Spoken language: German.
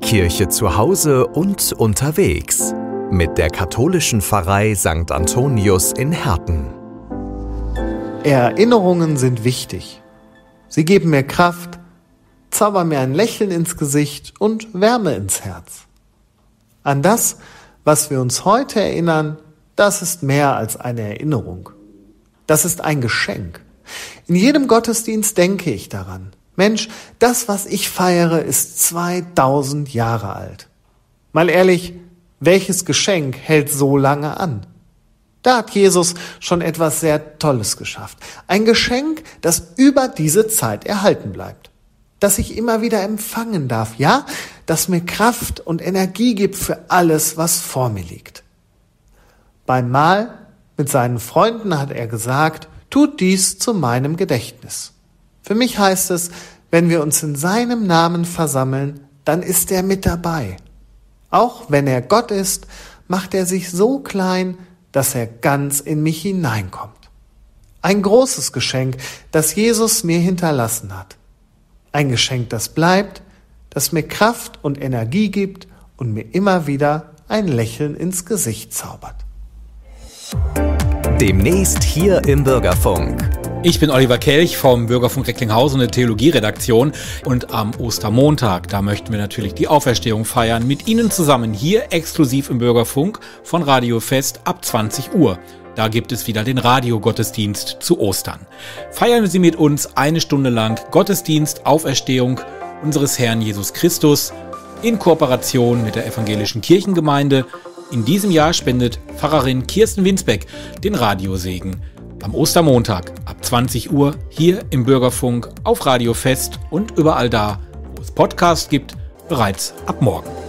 Kirche zu Hause und unterwegs mit der katholischen Pfarrei St. Antonius in Herten. Erinnerungen sind wichtig. Sie geben mir Kraft, zaubern mir ein Lächeln ins Gesicht und Wärme ins Herz. An das, was wir uns heute erinnern, das ist mehr als eine Erinnerung. Das ist ein Geschenk. In jedem Gottesdienst denke ich daran. Mensch, das, was ich feiere, ist 2000 Jahre alt. Mal ehrlich, welches Geschenk hält so lange an? Da hat Jesus schon etwas sehr Tolles geschafft. Ein Geschenk, das über diese Zeit erhalten bleibt. Das ich immer wieder empfangen darf. Ja, das mir Kraft und Energie gibt für alles, was vor mir liegt. Beim Mahl mit seinen Freunden hat er gesagt, tut dies zu meinem Gedächtnis. Für mich heißt es, wenn wir uns in seinem Namen versammeln, dann ist er mit dabei. Auch wenn er Gott ist, macht er sich so klein, dass er ganz in mich hineinkommt. Ein großes Geschenk, das Jesus mir hinterlassen hat. Ein Geschenk, das bleibt, das mir Kraft und Energie gibt und mir immer wieder ein Lächeln ins Gesicht zaubert. Demnächst hier im Bürgerfunk. Ich bin Oliver Kelch vom Bürgerfunk Recklinghausen der Theologieredaktion und am Ostermontag, da möchten wir natürlich die Auferstehung feiern, mit Ihnen zusammen hier exklusiv im Bürgerfunk von Radio Fest ab 20 Uhr. Da gibt es wieder den Radiogottesdienst zu Ostern. Feiern Sie mit uns eine Stunde lang Gottesdienst, Auferstehung unseres Herrn Jesus Christus in Kooperation mit der Evangelischen Kirchengemeinde. In diesem Jahr spendet Pfarrerin Kirsten Winsbeck den Radiosegen. Am Ostermontag ab 20 Uhr hier im Bürgerfunk auf Radio Fest und überall da, wo es Podcasts gibt, bereits ab morgen.